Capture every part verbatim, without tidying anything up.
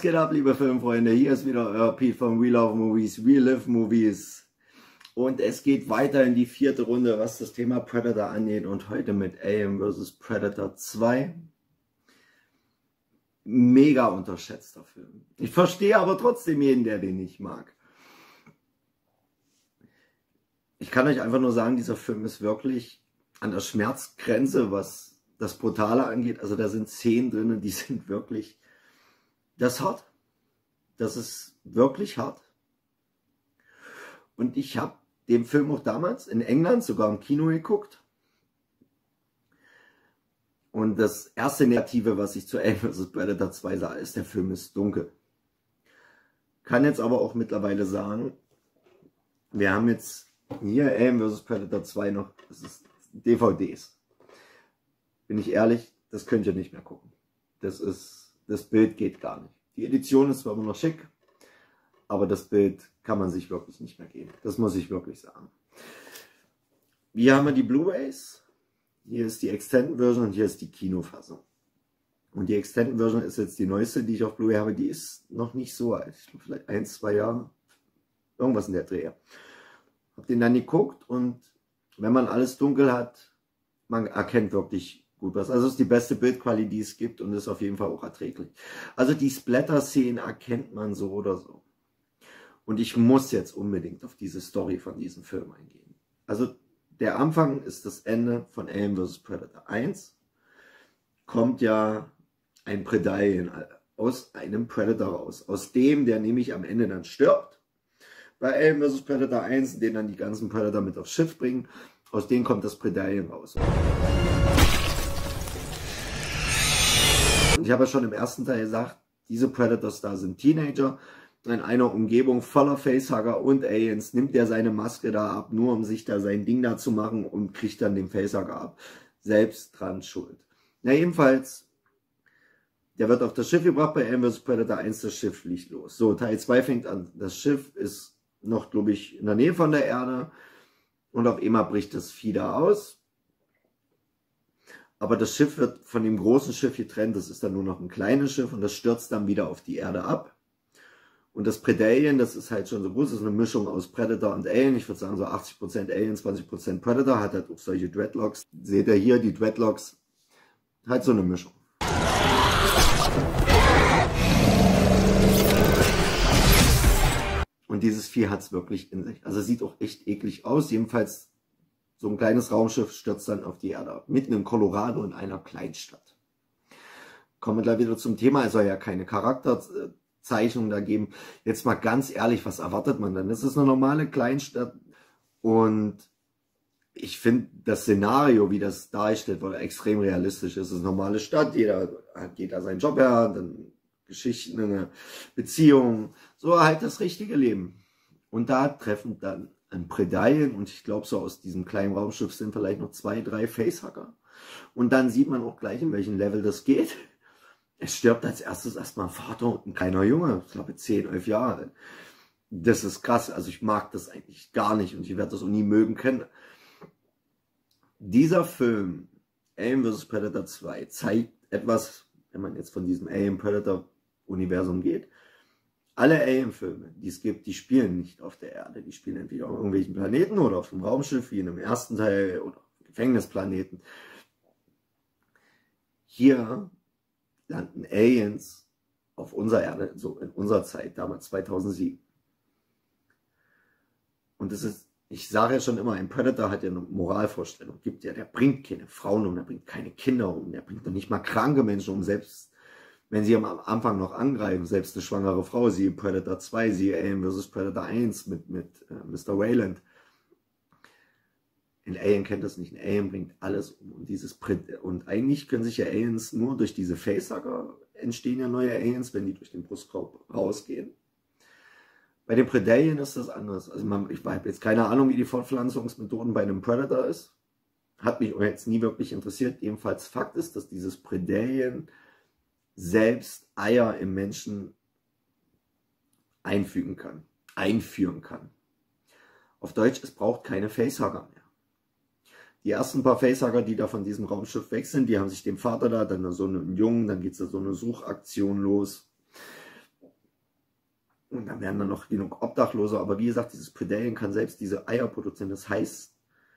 geht ab, liebe Filmfreunde? Hier ist wieder euer Pete von We Love Movies, We Live Movies. Und es geht weiter in die vierte Runde, was das Thema Predator angeht. Und heute mit Alien versus. Predator zwei. Mega unterschätzter Film. Ich verstehe aber trotzdem jeden, der den nicht mag. Ich kann euch einfach nur sagen, dieser Film ist wirklich an der Schmerzgrenze, was das Brutale angeht. Also da sind Szenen drin, die sind wirklich... Das ist hart. Das ist wirklich hart. Und ich habe den Film auch damals in England sogar im Kino geguckt. Und das erste Negative, was ich zu Alien versus. Predator zwei sah, ist, der Film ist dunkel. Kann jetzt aber auch mittlerweile sagen, wir haben jetzt hier Alien versus. Predator zwei noch, das ist D V Ds. Bin ich ehrlich, das könnt ihr nicht mehr gucken. Das ist, das Bild geht gar nicht. Die Edition ist zwar immer noch schick, aber das Bild kann man sich wirklich nicht mehr geben. Das muss ich wirklich sagen. Hier haben wir die Blu-rays. Hier ist die Extended Version und hier ist die Kinofassung. Und die Extended Version ist jetzt die neueste, die ich auf Blu-ray habe. Die ist noch nicht so alt. Vielleicht ein, zwei Jahre. Irgendwas in der Dreh. Hab den dann geguckt und wenn man alles dunkel hat, man erkennt wirklich gut was. Also es ist die beste Bildqualität, die es gibt und ist auf jeden Fall auch erträglich. Also die Splatter-Szenen erkennt man so oder so. Und ich muss jetzt unbedingt auf diese Story von diesem Film eingehen. Also der Anfang ist das Ende von Alien versus. Predator eins. Kommt ja ein Predalien aus einem Predator raus. Aus dem, der nämlich am Ende dann stirbt. Bei Alien versus. Predator eins, den dann die ganzen Predator mit aufs Schiff bringen. Aus denen kommt das Predalien raus. Und ich habe ja schon im ersten Teil gesagt, diese Predators da sind Teenager. In einer Umgebung voller Facehugger und Aliens nimmt er seine Maske da ab, nur um sich da sein Ding da zu machen und kriegt dann den Facehugger ab. Selbst dran schuld. Na jedenfalls, der wird auf das Schiff gebracht bei Alien versus. Predator eins, das Schiff fliegt los. So, Teil zwei fängt an. Das Schiff ist noch, glaube ich, in der Nähe von der Erde und auf einmal bricht das Vieh da aus. Aber das Schiff wird von dem großen Schiff getrennt, das ist dann nur noch ein kleines Schiff und das stürzt dann wieder auf die Erde ab. Und das Predalien, das ist halt schon so groß, das ist eine Mischung aus Predator und Alien. Ich würde sagen so achtzig Prozent Alien, zwanzig Prozent Predator, hat halt auch solche Dreadlocks. Seht ihr hier, die Dreadlocks, halt so eine Mischung. Und dieses Vieh hat es wirklich in sich. Also sieht auch echt eklig aus, jedenfalls. So ein kleines Raumschiff stürzt dann auf die Erde ab. Mitten in Colorado in einer Kleinstadt. Kommen wir gleich wieder zum Thema. Es soll ja keine Charakterzeichnung da geben. Jetzt mal ganz ehrlich, was erwartet man denn? Das ist eine normale Kleinstadt. Und ich finde das Szenario, wie das dargestellt wurde, extrem realistisch. Es ist eine normale Stadt. Jeder geht da seinen Job her. Dann Geschichten, eine Beziehung. So halt das richtige Leben. Und da treffen dann ein Predalien und ich glaube so aus diesem kleinen Raumschiff sind vielleicht noch zwei, drei Facehugger. Und dann sieht man auch gleich, in welchem Level das geht. Es stirbt als erstes erstmal ein Vater und ein kleiner Junge, ich glaube zehn, elf Jahre. Das ist krass, also ich mag das eigentlich gar nicht und ich werde das auch nie mögen können. Dieser Film, Alien versus. Predator zwei, zeigt etwas, wenn man jetzt von diesem Alien-Predator-Universum geht. Alle Alien-Filme, die es gibt, die spielen nicht auf der Erde. Die spielen entweder auf irgendwelchen Planeten oder auf dem Raumschiff, wie in dem ersten Teil, oder auf Gefängnisplaneten. Hier landen Aliens auf unserer Erde, so in unserer Zeit, damals zweitausendsieben. Und das ist, ich sage ja schon immer, ein Predator hat ja eine Moralvorstellung. Gibt ja, der bringt keine Frauen um, der bringt keine Kinder um, der bringt doch nicht mal kranke Menschen um, selbst wenn sie am Anfang noch angreifen, selbst eine schwangere Frau, siehe Predator zwei, siehe Alien versus. Predator eins mit, mit äh, Mister Wayland. Ein Alien kennt das nicht, ein Alien bringt alles um. Und, dieses und eigentlich können sich ja Aliens nur durch diese Facehugger entstehen ja neue Aliens, wenn die durch den Brustkorb rausgehen. Bei den Predalien ist das anders. Also man, ich habe jetzt keine Ahnung, wie die Fortpflanzungsmethoden bei einem Predator ist. Hat mich jetzt nie wirklich interessiert. Jedenfalls Fakt ist, dass dieses Predalien selbst Eier im Menschen einfügen kann, einführen kann. Auf Deutsch, es braucht keine Facehugger mehr. Die ersten paar Facehugger, die da von diesem Raumschiff weg sind, die haben sich dem Vater da, dann so einen Jungen, dann geht da so eine Suchaktion los. Und dann werden dann noch genug Obdachlose. Aber wie gesagt, dieses Predayen kann selbst diese Eier produzieren. Das heißt,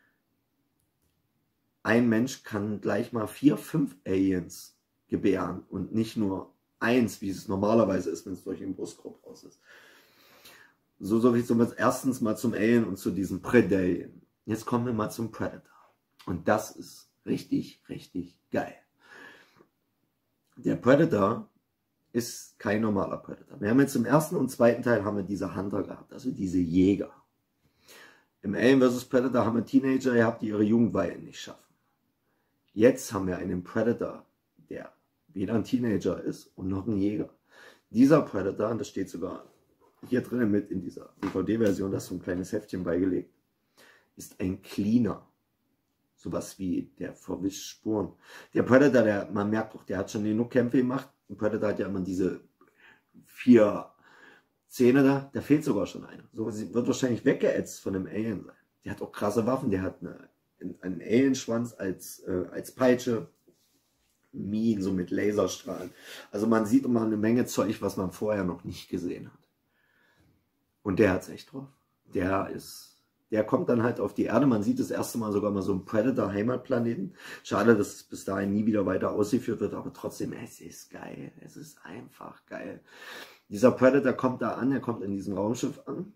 ein Mensch kann gleich mal vier, fünf Aliens gebären und nicht nur eins, wie es normalerweise ist, wenn es durch den Brustkorb raus ist. So, so viel zum erstens mal zum Alien und zu diesem Predayen. Jetzt kommen wir mal zum Predator. Und das ist richtig, richtig geil. Der Predator ist kein normaler Predator. Wir haben jetzt im ersten und zweiten Teil haben wir diese Hunter gehabt, also diese Jäger. Im Alien versus. Predator haben wir Teenager gehabt, die ihre Jugendweihe nicht schaffen. Jetzt haben wir einen Predator, der weder ein Teenager ist und noch ein Jäger. Dieser Predator, und das steht sogar hier drinnen mit in dieser D V D-Version, da ist so ein kleines Heftchen beigelegt, ist ein Cleaner. Sowas wie der verwischt Spuren. Der Predator, der, man merkt doch, der hat schon genug Kämpfe gemacht. Ein Predator hat ja immer diese vier Zähne da, da fehlt sogar schon einer. So wird wahrscheinlich weggeätzt von einem Alien sein. Der hat auch krasse Waffen, der hat eine, einen Alienschwanz als, äh, als Peitsche, Minen, so mit Laserstrahlen. Also man sieht immer eine Menge Zeug, was man vorher noch nicht gesehen hat. Und der hat's echt drauf. Der ist, der kommt dann halt auf die Erde. Man sieht das erste Mal sogar mal so einen Predator-Heimatplaneten. Schade, dass es bis dahin nie wieder weiter ausgeführt wird, aber trotzdem, es ist geil. Es ist einfach geil. Dieser Predator kommt da an, er kommt in diesem Raumschiff an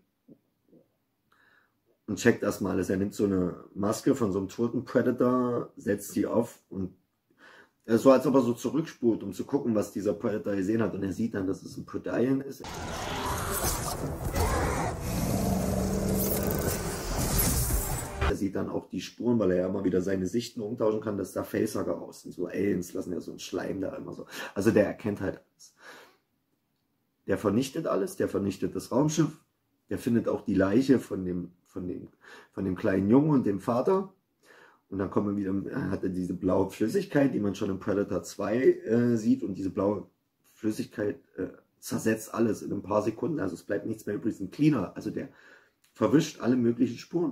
und checkt erstmal alles. Er nimmt so eine Maske von so einem toten Predator, setzt sie auf und so als ob er so zurückspult, um zu gucken, was dieser Predator gesehen hat. Und er sieht dann, dass es ein Predayen ist. Er sieht dann auch die Spuren, weil er ja immer wieder seine Sichten umtauschen kann, dass da Facehugger raus sind. So Aliens lassen ja so einen Schleim da immer so. Also der erkennt halt alles. Der vernichtet alles, der vernichtet das Raumschiff. Der findet auch die Leiche von dem, von dem, von dem kleinen Jungen und dem Vater. Und dann kommen wir wieder, hat er diese blaue Flüssigkeit, die man schon in Predator zwei äh, sieht. Und diese blaue Flüssigkeit äh, zersetzt alles in ein paar Sekunden. Also es bleibt nichts mehr übrig. Es ist ein Cleaner. Also der verwischt alle möglichen Spuren.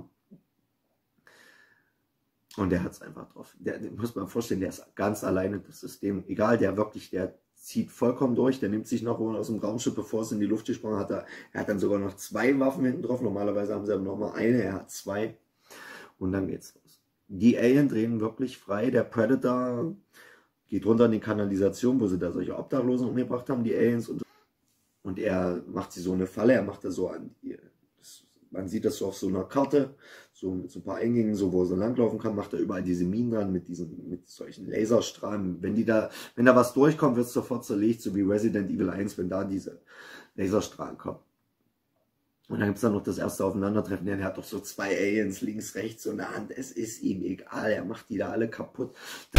Und der hat es einfach drauf. Der, den muss man vorstellen, der ist ganz alleine das System. Egal, der wirklich, der zieht vollkommen durch. Der nimmt sich noch wohl aus dem Raumschiff, bevor es in die Luft gesprungen hat. Er, er hat dann sogar noch zwei Waffen hinten drauf. Normalerweise haben sie aber noch mal eine. Er hat zwei. Und dann geht's los. Die Alien drehen wirklich frei. Der Predator geht runter in die Kanalisation, wo sie da solche Obdachlosen umgebracht haben, die Aliens. Und, und er macht sie so eine Falle. Er macht das so an. Das, man sieht das so auf so einer Karte, so mit so ein paar Eingängen, so wo er so langlaufen kann, macht er überall diese Minen dran mit diesen, mit solchen Laserstrahlen. Wenn die da, wenn da was durchkommt, wird es sofort zerlegt, so wie Resident Evil eins, wenn da diese Laserstrahlen kommen. Und dann gibt es dann noch das erste Aufeinandertreffen. Der hat doch so zwei Aliens links, rechts und in der Hand. Es ist ihm egal. Er macht die da alle kaputt.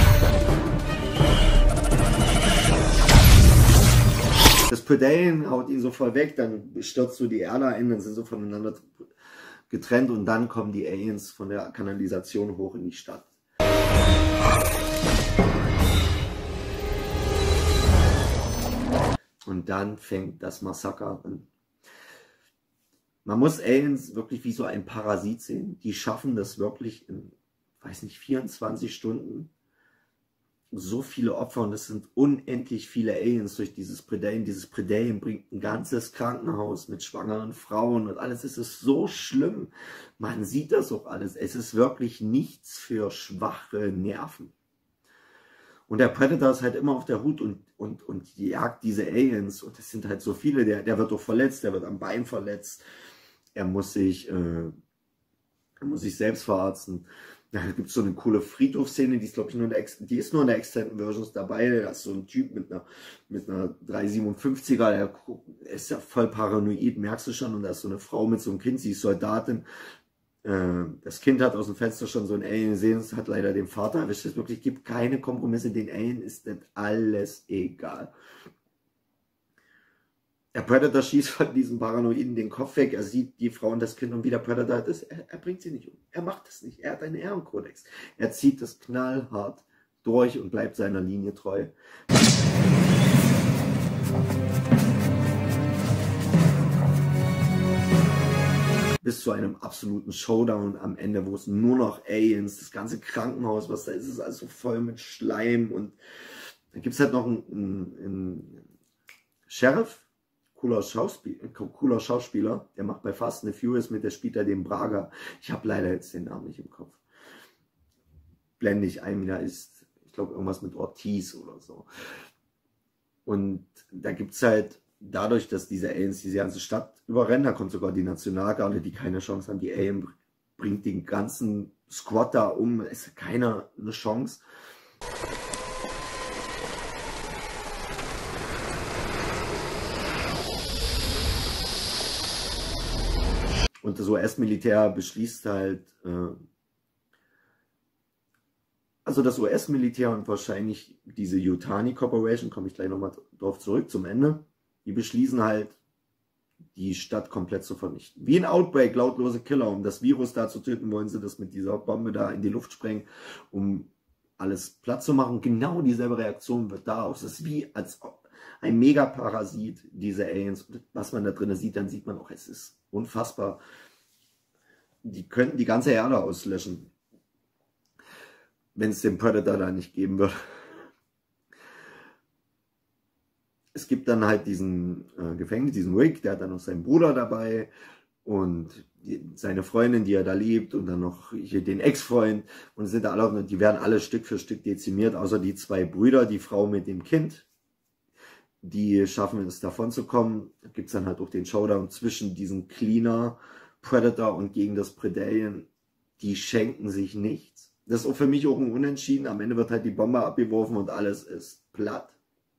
Das Predayen haut ihn so voll weg. Dann stürzt so die Erde ein. Dann sind sie voneinander getrennt. Und dann kommen die Aliens von der Kanalisation hoch in die Stadt. Und dann fängt das Massaker an. Man muss Aliens wirklich wie so ein Parasit sehen. Die schaffen das wirklich in, weiß nicht, vierundzwanzig Stunden. So viele Opfer und es sind unendlich viele Aliens durch dieses Predayen. Dieses Predayen bringt ein ganzes Krankenhaus mit schwangeren Frauen und alles. Es ist so schlimm. Man sieht das auch alles. Es ist wirklich nichts für schwache Nerven. Und der Predator ist halt immer auf der Hut und, und, und jagt diese Aliens. Und es sind halt so viele. Der, der wird doch verletzt, der wird am Bein verletzt. Er muss sich, äh, er muss sich selbst verarzten. Da gibt es so eine coole Friedhofsszene, die ist, glaube ich, nur in der, die ist nur in der Extended Versions dabei. Da ist so ein Typ mit einer, mit einer drei siebenundfünfziger, der ist ja voll paranoid, merkst du schon. Und da ist so eine Frau mit so einem Kind, sie ist Soldatin. Äh, das Kind hat aus dem Fenster schon so ein Alien gesehen, es hat leider den Vater erwischt. Es wirklich gibt keine Kompromisse, den Alien ist das alles egal. Der Predator schießt von diesem Paranoiden den Kopf weg, er sieht die Frau und das Kind und wie der Predator ist, er, er bringt sie nicht um. Er macht es nicht, er hat einen Ehrenkodex. Er zieht das knallhart durch und bleibt seiner Linie treu. Bis zu einem absoluten Showdown am Ende, wo es nur noch Aliens, das ganze Krankenhaus, was da ist, ist also voll mit Schleim und dann gibt es halt noch einen, einen, einen Sheriff. cooler, Schauspiel, cooler Schauspieler. Der macht bei Fast and the Furious mit, der spielt da den Braga. Ich habe leider jetzt den Namen nicht im Kopf. Blende ich ein, da ist, ich glaube, irgendwas mit Ortiz oder so. Und da gibt es halt, dadurch, dass diese Aliens diese ganze Stadt überrennen, da kommt sogar die Nationalgarde, die keine Chance haben. Die Alien bringt den ganzen Squad da um, es hat keiner eine Chance. Und das U S-Militär beschließt halt, äh, also das U S-Militär und wahrscheinlich diese Yutani Corporation, komme ich gleich nochmal drauf zurück zum Ende, die beschließen halt, die Stadt komplett zu vernichten. Wie ein Outbreak, lautlose Killer, um das Virus da zu töten, wollen sie das mit dieser Bombe da in die Luft sprengen, um alles platt zu machen. Genau dieselbe Reaktion wird da aus. Es ist wie als ein Megaparasit, diese Aliens. Was man da drin sieht, dann sieht man auch, es ist unfassbar. Die könnten die ganze Erde auslöschen, wenn es den Predator da nicht geben würde. Es gibt dann halt diesen äh, Gefängnis, diesen Rick, der hat dann noch seinen Bruder dabei und die, seine Freundin, die er da liebt, und dann noch hier den Ex-Freund, und sind da alle, die werden alle Stück für Stück dezimiert, außer die zwei Brüder, die Frau mit dem Kind, die schaffen es davon zu kommen. Da gibt es dann halt auch den Showdown zwischen diesem Cleaner, Predator und gegen das Predalien. Die schenken sich nichts. Das ist auch für mich auch ein Unentschieden. Am Ende wird halt die Bombe abgeworfen und alles ist platt.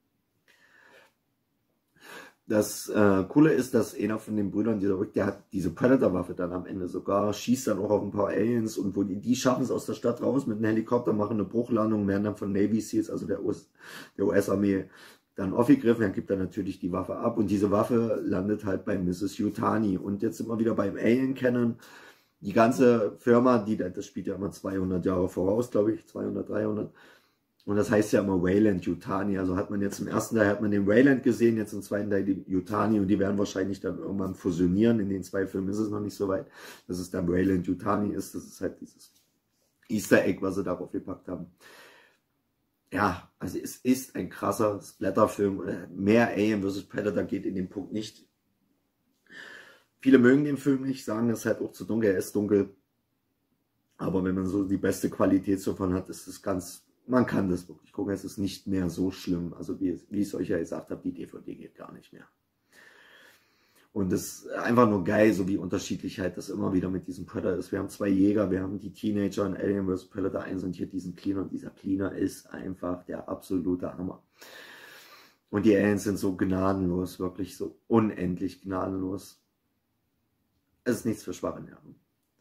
Das äh, Coole ist, dass einer von den Brüdern, dieser Rick, der hat diese Predator-Waffe dann am Ende sogar, schießt dann auch auf ein paar Aliens, und wo die, die schaffen es aus der Stadt raus mit einem Helikopter, machen eine Bruchlandung, werden dann von Navy Seals, also der U S-Armee, dann aufgegriffen. Dann gibt er natürlich die Waffe ab, und diese Waffe landet halt bei Missus Yutani. Und jetzt sind wir wieder beim Alien-Kennen. Die ganze Firma, die, das spielt ja immer zweihundert Jahre voraus, glaube ich, zweihundert, dreihundert. Und das heißt ja immer Weyland Yutani. Also hat man jetzt im ersten Teil hat man den Weyland gesehen, jetzt im zweiten Teil die Yutani, und die werden wahrscheinlich dann irgendwann fusionieren. In den zwei Filmen ist es noch nicht so weit, dass es dann Weyland Yutani ist. Das ist halt dieses Easter Egg, was sie darauf gepackt haben. Ja, also es ist ein krasser Splatterfilm. Mehr Alien versus. Predator geht in dem Punkt nicht. Viele mögen den Film nicht, sagen, es ist halt auch zu dunkel, er ist dunkel. Aber wenn man so die beste Qualität davon hat, ist es ganz, man kann das wirklich gucken, es ist nicht mehr so schlimm. Also wie, wie ich es euch ja gesagt habe, die D V D geht gar nicht mehr. Und es ist einfach nur geil, so wie unterschiedlich halt das immer wieder mit diesem Predator ist. Wir haben zwei Jäger, wir haben die Teenager in Alien versus. Predator eins und hier diesen Cleaner. Und dieser Cleaner ist einfach der absolute Hammer. Und die Aliens sind so gnadenlos, wirklich so unendlich gnadenlos. Es ist nichts für schwache Nerven.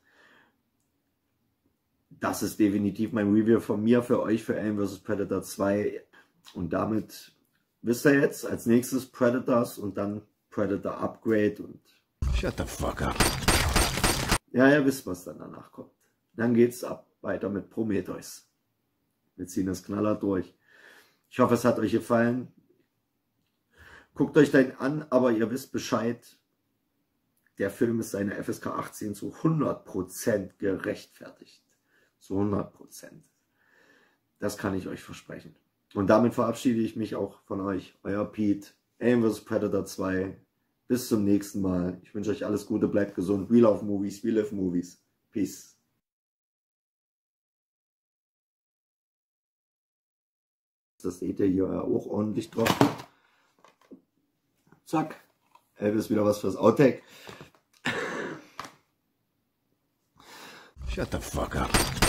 Das ist definitiv mein Review von mir für euch für Alien versus. Predator zwei. Und damit wisst ihr jetzt, als nächstes Predators und dann Predator Upgrade und... Shut the fuck up. Ja, ihr wisst, was dann danach kommt. Dann geht's ab, weiter mit Prometheus. Wir ziehen das Knaller durch. Ich hoffe, es hat euch gefallen. Guckt euch den an, aber ihr wisst Bescheid. Der Film ist seine F S K achtzehn zu hundert Prozent gerechtfertigt. Zu hundert Prozent. Das kann ich euch versprechen. Und damit verabschiede ich mich auch von euch. Euer Pete. Alien versus. Predator zwei. Bis zum nächsten Mal. Ich wünsche euch alles Gute, bleibt gesund. We love movies, we live movies. Peace. Das seht ihr hier auch ordentlich drauf. Zack. Elvis wieder was fürs Outtake. Shut the fuck up.